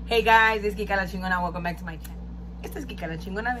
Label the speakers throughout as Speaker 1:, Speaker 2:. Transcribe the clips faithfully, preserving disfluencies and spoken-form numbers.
Speaker 1: Hey guys, it's Kika La Chingona. Welcome back to my channel. Esta es Kika La Chingona.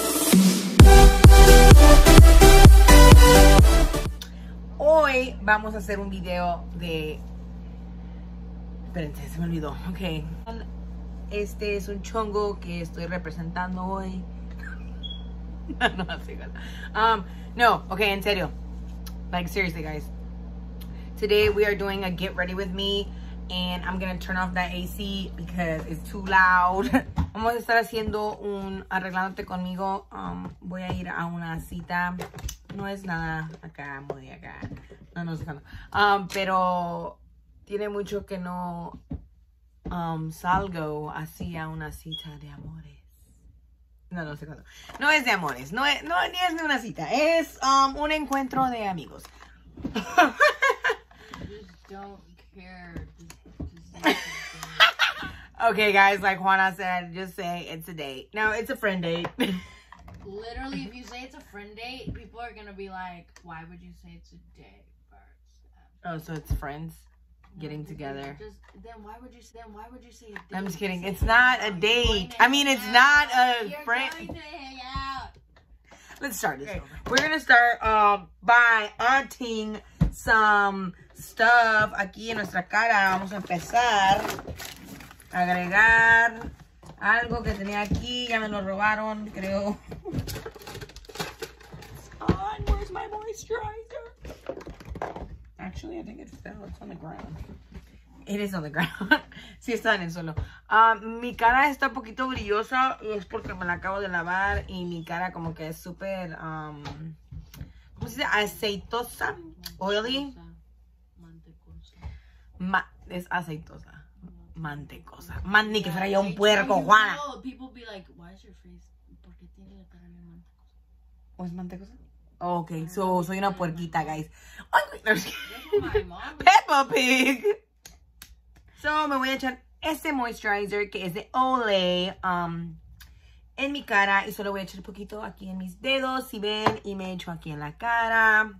Speaker 1: Hoy vamos a hacer un video de... Espérense, se me olvidó. Ok. Este es un chongo que estoy representando hoy. no, no, así, um, no, okay, en serio. Like, seriously, guys. Today we are doing a get ready with me. And I'm gonna turn off that A C because it's too loud. Vamos a estar haciendo un arreglándote conmigo. Um, voy a ir a una cita. No es nada acá, muy acá. No, no sé cuándo. Um, pero tiene mucho que no um, salgo así a una cita de amores. No, no sé cuándo. No es de amores. No, es, no ni es de una cita. Es um, un encuentro de amigos.
Speaker 2: Just don't care.
Speaker 1: Okay, guys, like Juana said, just say it's a date. No, it's a friend date.
Speaker 2: Literally, if you say it's a friend date, people are gonna be like, why would you say it's a date first?
Speaker 1: Oh, so it's friends getting together.
Speaker 2: Just, then why would you then why would you say a date?
Speaker 1: I'm just kidding. It's not a date. I mean, it's not a friend.
Speaker 2: You're going to hang out.
Speaker 1: Let's start this over. We're gonna start um by adding some stuff aquí en nuestra cara. Vamos a empezar a agregar algo que tenía aquí. Ya me lo robaron, creo. Oh, where's my moisturizer? Actually, I think it fell. It's on the ground. It is on the ground. Sí, está en el suelo. Um, mi cara está un poquito brillosa y es porque me la acabo de lavar y mi cara como que es súper, um, ¿cómo se dice? Aceitosa. Oily. Ma es aceitosa. Mantecosa. Man, ni que fuera yo un puerco, Juana.
Speaker 2: People be like, why is your face? ¿Por qué tiene la cara de mantecosa?
Speaker 1: ¿O es mantecosa? Oh, ok, so soy una puerquita, guys. Ay, no, Peppa Pig. So me voy a echar este moisturizer que es de Olay um, en mi cara y solo voy a echar un poquito aquí en mis dedos, si ven, y me echo aquí en la cara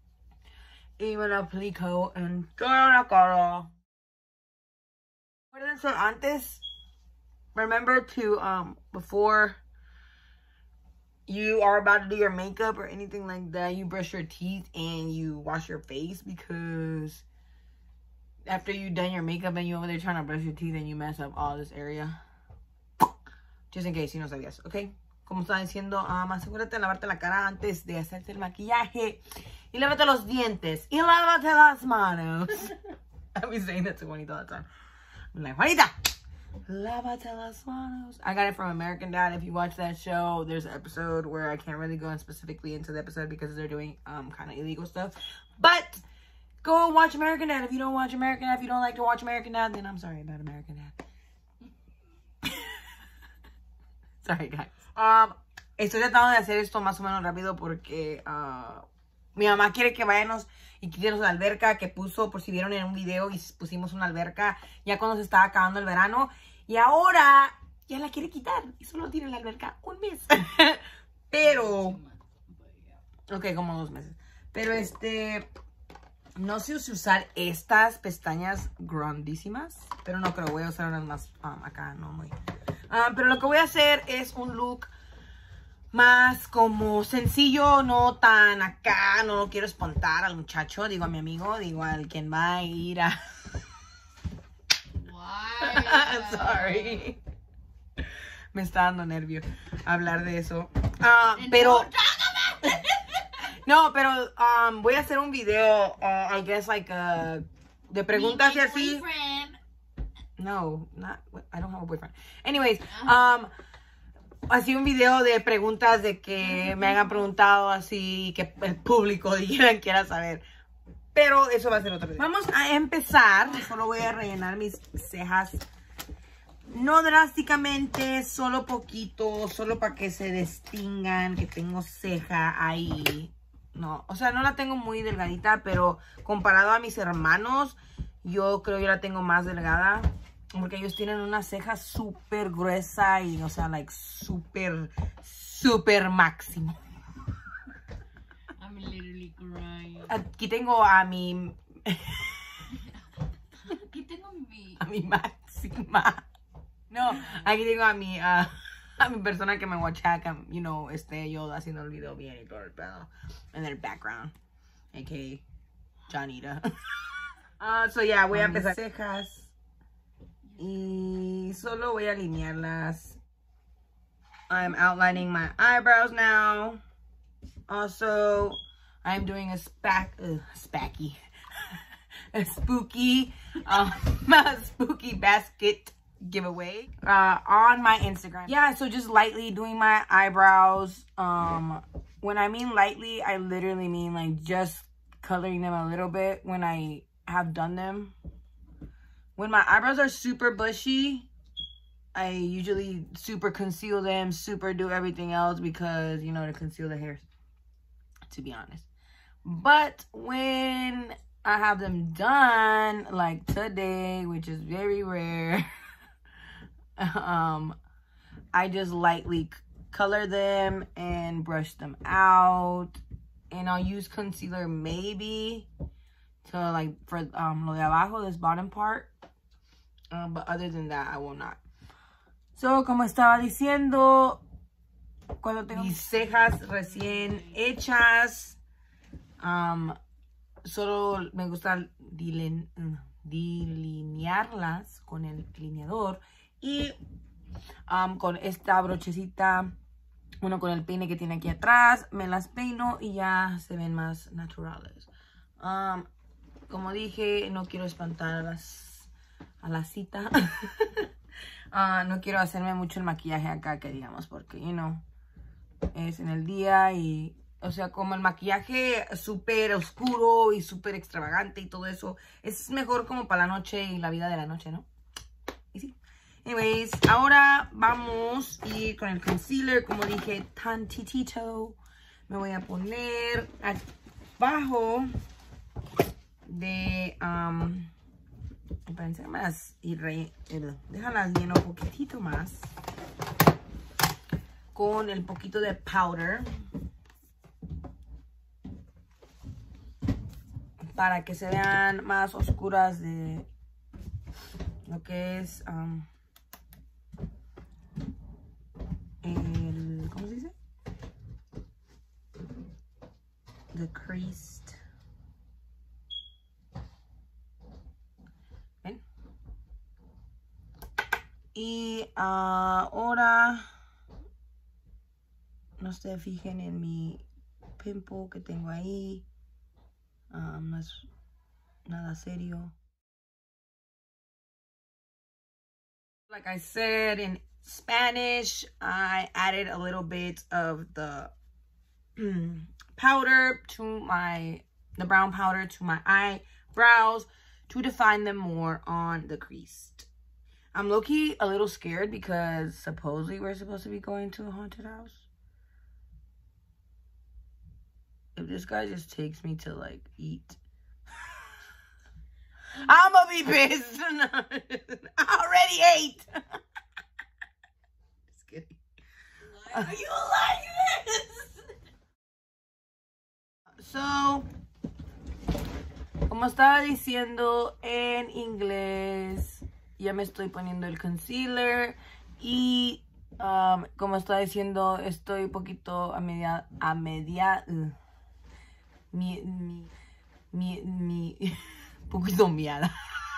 Speaker 1: y me lo aplico en toda la cara. Acuérdense antes, remember to um before you are about to do your makeup or anything like that, you brush your teeth and you wash your face, because after you've done your makeup and you're over there trying to brush your teeth and you mess up all this area. Just in case, si no sabías, ¿ok? Como estaba diciendo, um, asegúrate de lavarte la cara antes de hacerte el maquillaje. Y lávate los dientes. Y lávate las manos. I'll be saying that to Juanita all the time. I'm like, Juanita, lávate las manos. I got it from American Dad. If you watch that show, there's an episode where I can't really go in specifically into the episode because they're doing um kind of illegal stuff. But go watch American Dad. If you don't watch American Dad, if you don't like to watch American Dad, then I'm sorry about American Dad. Sorry, guys. Um, estoy tratando de hacer esto más o menos rápido porque uh, mi mamá quiere que vayamos y quitemos la alberca que puso, por si vieron en un video, y pusimos una alberca ya cuando se estaba acabando el verano. Y ahora ya la quiere quitar y solo tiene la alberca un mes. Pero... Ok, como dos meses. Pero este... No sé si usar estas pestañas grandísimas, pero no creo, voy a usar unas más um, acá, no muy... Um, pero lo que voy a hacer es un look más como sencillo, no tan acá, no lo quiero espantar al muchacho, digo a mi amigo, digo al quien va a ir a... Sorry. Me está dando nervio hablar de eso. Uh, pero... No, pero um, voy a hacer un video, uh, I guess, like, uh, de preguntas y así. No, not, I don't have a boyfriend. Anyways, um, así un video de preguntas de que me hayan preguntado así, que el público dijeran, quiera saber. Pero eso va a ser otro video. Vamos a empezar. Solo voy a rellenar mis cejas. No drásticamente, solo poquito, solo para que se distingan que tengo ceja ahí. No, o sea, no la tengo muy delgadita, pero comparado a mis hermanos, yo creo que yo la tengo más delgada. Porque ellos tienen una ceja súper gruesa y, o sea, like, súper, súper máximo.
Speaker 2: I'm literally crying.
Speaker 1: Aquí tengo a mi...
Speaker 2: Aquí tengo mi...
Speaker 1: A mi máxima. No, aquí tengo a mi, uh, a mi persona que me guachaca, you know, este, yo haciendo el video bien y todo el pedo. En el background. A K A Johnita. Uh, so yeah, voy a empezar cejas. Y solo voy a alinearlas. I'm outlining my eyebrows now. Also, I'm doing a spack, uh, spacky, a spooky, um, a spooky basket giveaway uh, on my Instagram. Yeah, so just lightly doing my eyebrows. Um, when I mean lightly, I literally mean like just coloring them a little bit when I have done them. When my eyebrows are super bushy, I usually super conceal them, super do everything else because, you know, to conceal the hairs, to be honest. But when I have them done, like today, which is very rare, um, I just lightly color them and brush them out. And I'll use concealer maybe to like for um lo de abajo, this bottom part. Um, but other than that, I will not. So, como estaba diciendo, cuando tengo mis cejas recién hechas, um, solo me gusta dilen, delinearlas con el delineador y um, con esta brochecita, uno con el peine que tiene aquí atrás, me las peino y ya se ven más naturales. Um, como dije, no quiero espantar a las a la cita. uh, no quiero hacerme mucho el maquillaje acá, que digamos, porque, you know, es en el día y, o sea, como el maquillaje súper oscuro y súper extravagante y todo eso, es mejor como para la noche y la vida de la noche, ¿no? Y sí. Anyways, ahora vamos a ir con el concealer, como dije, tantitito. Me voy a poner abajo de... Um, para enseñarlas y re, déjalas lleno un poquitito más con el poquito de powder para que se vean más oscuras de lo que es um, el, ¿cómo se dice? The creased. Y uh, ahora no se fijen en mi pimple que tengo ahí. Um, no es nada serio. Like I said in Spanish, I added a little bit of the powder to my, the brown powder to my eyebrows to define them more on the crease. I'm low-key a little scared because supposedly we're supposed to be going to a haunted house. If this guy just takes me to, like, eat, I'm gonna be pissed. I already ate. Just kidding. Why are you like this? So, como estaba diciendo en inglés, ya me estoy poniendo el concealer y um, como estaba diciendo, estoy un poquito a media, a media, uh, mi, mi, mi, mi, poquito miada.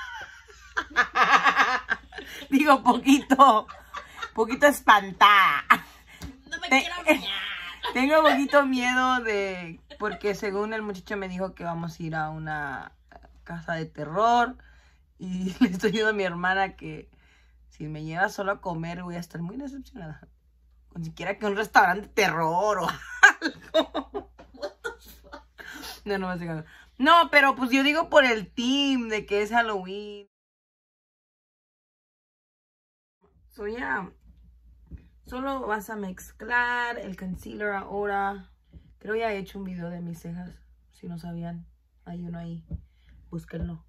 Speaker 1: Digo poquito, poquito espantada.
Speaker 2: No me quiero miar.
Speaker 1: Tengo un poquito miedo de, porque según el muchacho me dijo que vamos a ir a una casa de terror. Y le estoy diciendo a mi hermana que si me lleva solo a comer voy a estar muy decepcionada. Ni siquiera que un restaurante de terror o algo. What the fuck? No, no me estoy quedando. No, pero pues yo digo por el team de que es Halloween. So yeah. Solo vas a mezclar el concealer ahora. Creo ya he hecho un video de mis cejas. Si no sabían, hay uno ahí. Búsquenlo.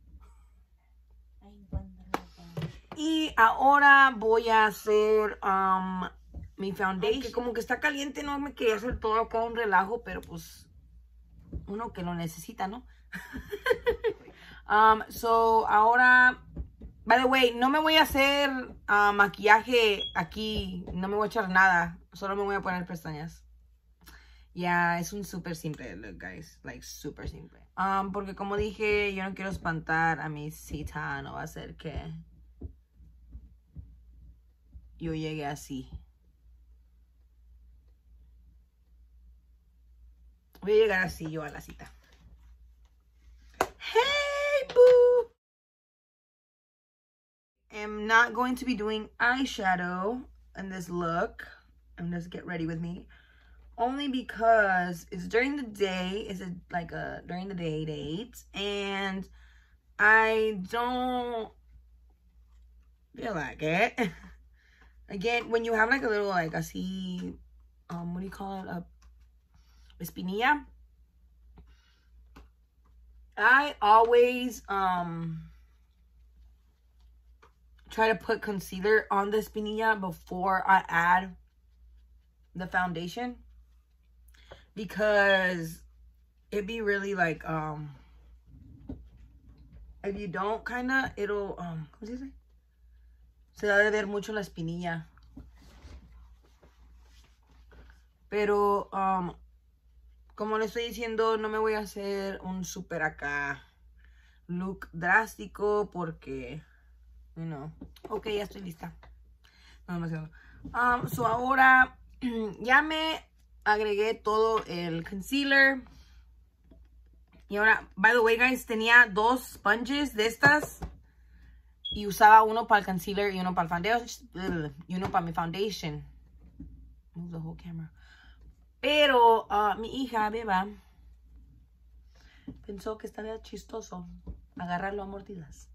Speaker 1: Y ahora voy a hacer um, mi foundation. Aunque como que está caliente, no me quería hacer todo acá un relajo, pero pues uno que lo necesita, ¿no? um, so ahora By the way, no me voy a hacer uh, maquillaje aquí. No me voy a echar nada. Solo me voy a poner pestañas. Ya, yeah, es un súper simple look, guys. Like, súper simple. Um, porque como dije, yo no quiero espantar a mi cita. No va a ser que yo llegue así. Voy a llegar así yo a la cita. Hey, boo! I'm not going to be doing eyeshadow in this look. And just get ready with me. Only because it's during the day. It's a, like a during the day date. And I don't feel like it. Again, when you have like a little like así, um, what do you call it? A espinilla. I always um try to put concealer on the espinilla before I add the foundation, because it'd be really like um if you don't, kind of it'll um ¿cómo se dice? Se da de ver mucho la espinilla. Pero um como le estoy diciendo, no me voy a hacer un super acá look drástico porque, you know. Ok, ya estoy lista. No demasiado. Um, so ahora ya me agregué todo el concealer. Y ahora, by the way, guys, tenía dos sponges de estas. Y usaba uno para el concealer y uno para el foundation. Y uno para mi foundation. Move the whole camera. Pero uh, mi hija, Beba, pensó que estaría chistoso agarrarlo a mordidas.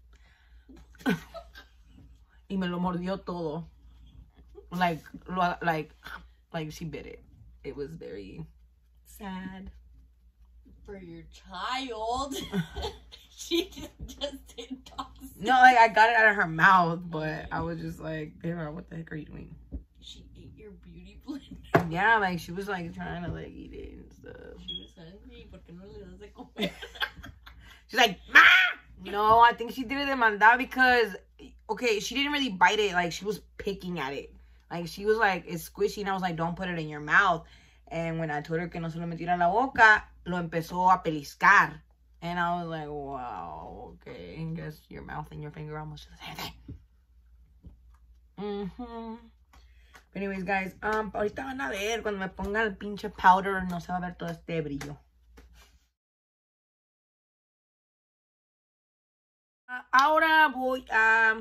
Speaker 1: Y me lo mordió todo. Like, like, like she bit it. It was very sad.
Speaker 2: For your child. She just, just did toxic.
Speaker 1: No, like, I got it out of her mouth, but I was just like, Beba, what the heck are you doing?
Speaker 2: She ate your beauty blender.
Speaker 1: Yeah, like, she was, like, trying to, like, eat it and stuff.
Speaker 2: She was hungry. ¿Por qué no le das de comer?
Speaker 1: She's like, Ma! No, I think she did it de maldad because, okay, she didn't really bite it. Like, she was picking at it. Like, she was like, it's squishy. And I was like, don't put it in your mouth. And when I told her que no se lo metiera en la boca, lo empezó a pellizcar. And I was like, wow, okay. I guess your mouth and your finger almost the same thing. Mm-hmm. But anyways, guys, um, ahorita van a ver, cuando me ponga el pinche powder, no se va a ver todo este brillo. Uh, ahora voy a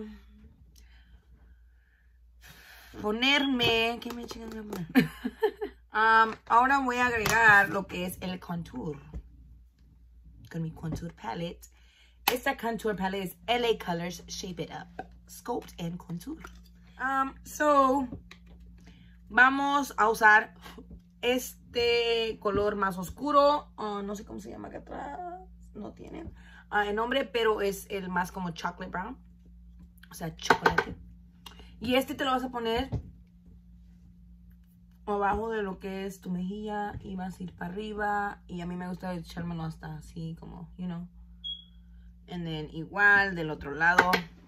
Speaker 1: ponerme... ¿Qué me chingas voy a poner? um, ahora voy a agregar lo que es el contour. Con mi contour palette. Esta contour palette es L A Colors Shape It Up. Sculpt and Contour. Um, so... Vamos a usar este color más oscuro. Uh, no sé cómo se llama acá atrás. No tiene uh, el nombre, pero es el más como chocolate brown. O sea, chocolate. Y este te lo vas a poner abajo de lo que es tu mejilla. Y vas a ir para arriba. Y a mí me gusta echármelo hasta así como, you know. And then igual del otro lado.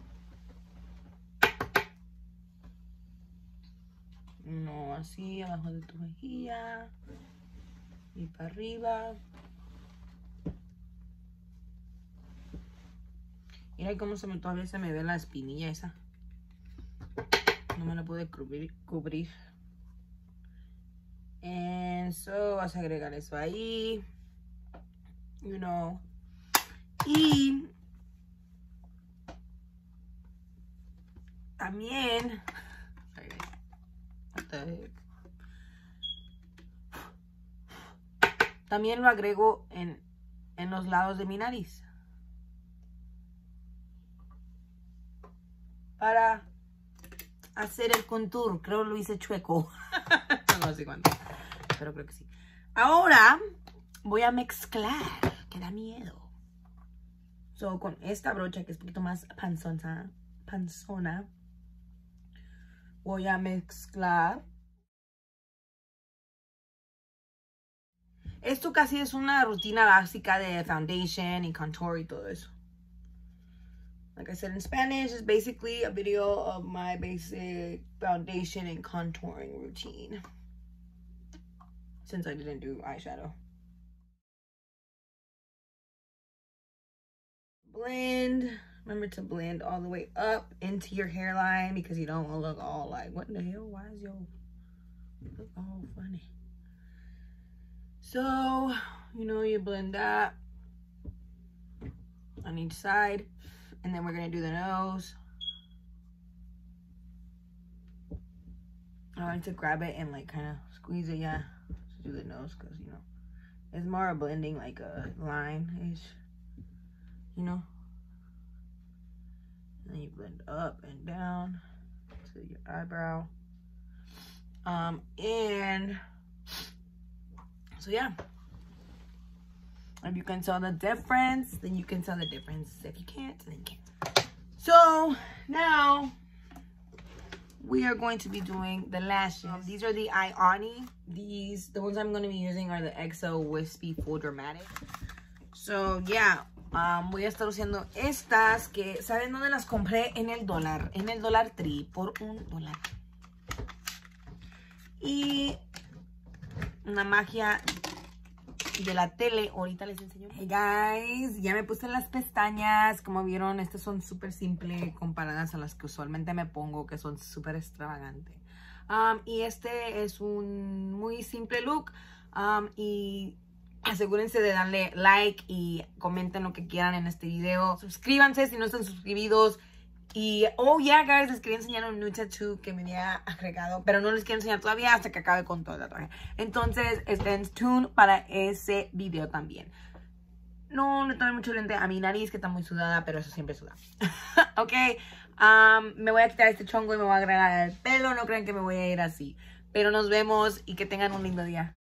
Speaker 1: No, así, abajo de tu mejilla. Y para arriba. Mira cómo se me, todavía se me ve la espinilla esa. No me la pude cubrir. cubrir. And so, vas a agregar eso ahí. You know. Y también... También lo agrego en, en los lados de mi nariz. Para hacer el contour. Creo que lo hice chueco. No sé cuánto. Pero creo que sí. Ahora voy a mezclar. Que da miedo. So, con esta brocha que es un poquito más panzona. Panzona. Voy a mezclar. Esto casi es una rutina básica de foundation y contour y todo eso. Like I said in Spanish, it's basically a video of my basic foundation and contouring routine. Since I didn't do eyeshadow. Blend. Remember to blend all the way up into your hairline because you don't want to look all like, what the hell? Why is your look all funny? So, you know, you blend that on each side. And then we're going to do the nose. I like to grab it and like kind of squeeze it, yeah. Just do the nose because, you know, it's more a blending like a line-ish, you know. And then you blend up and down to your eyebrow. Um, and so yeah. If you can tell the difference, then you can tell the difference. If you can't, then you can't. So now we are going to be doing the lashes. These are the Ioni. These, the ones I'm going to be using are the X O Wispy Full Dramatic. So yeah, um, voy a estar usando estas que, ¿saben dónde las compré? En el dólar, en el Dollar Tree, por un dólar. Y una magia de la tele, ahorita les enseño. Hey guys, ya me puse las pestañas. Como vieron, estas son súper simples comparadas a las que usualmente me pongo, que son súper extravagantes. Um, y este es un muy simple look. Um, y asegúrense de darle like y comenten lo que quieran en este video. Suscríbanse si no están suscribidos. Y, oh yeah, guys, les quería enseñar un new tattoo que me había agregado, pero no les quiero enseñar todavía hasta que acabe con todo el tatuaje. Entonces, estén tuned para ese video también. No le tomé mucho lente a mi nariz, que está muy sudada, pero eso siempre suda. Ok, um, me voy a quitar este chongo y me voy a agregar el pelo. No crean que me voy a ir así. Pero nos vemos y que tengan un lindo día.